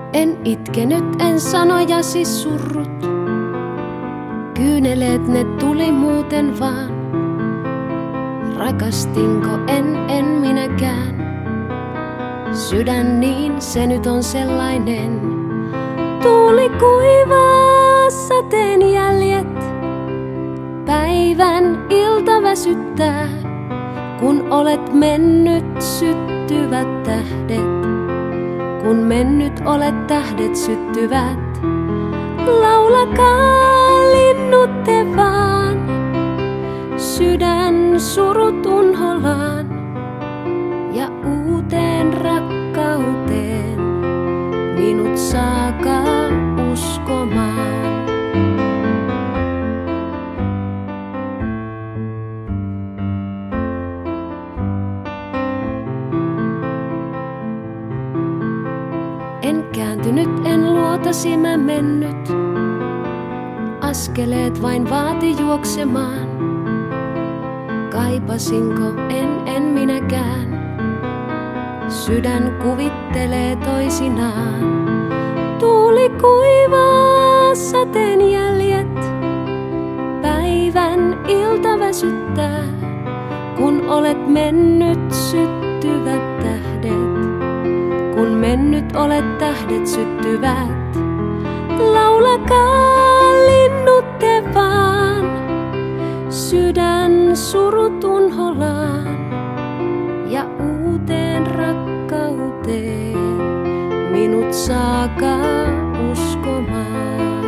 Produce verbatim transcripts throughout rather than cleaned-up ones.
En itkenyt, en sanojasi surrut. Kyyneleet ne tuli muuten vaan. Rakastinko, en, en minäkään. Sydän niin, se nyt on sellainen. Tuuli kuivaa, sateen jäljet. Päivän ilta väsyttää. Kun olet mennyt, syttyvät tähdet. Kun mennyt olet, tähdet syttyvät. Laulakaa linnut te vaan. Sydän surut unholaan. Ja uuteen rakkauteen minut saakaa uskomaan. En kääntynyt, en luotasi mä mennyt. Askeleet vain vaati juoksemaan. Kaipasinko, en, en minäkään. Sydän kuvittelee toisinaan. Tuuli kuivaa, sateen jäljet. Päivän ilta väsyttää. Kun olet mennyt, syttyvät tähdet. Kun mennyt olet, tähdet syttyvät. Laulakaa linnut te vaan. Sydän surut unholaan. Ja uuteen rakkauteen minut saakaa uskomaan.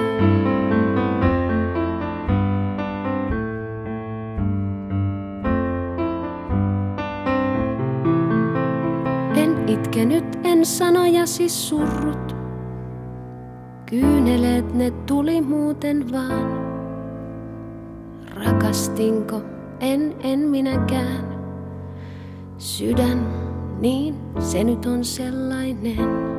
En itkenyt, en sanojasi surrut. Kyyneleet ne tuli muuten vaan. Rakastinko, en, en minäkään. Sydän, niin se nyt on sellainen.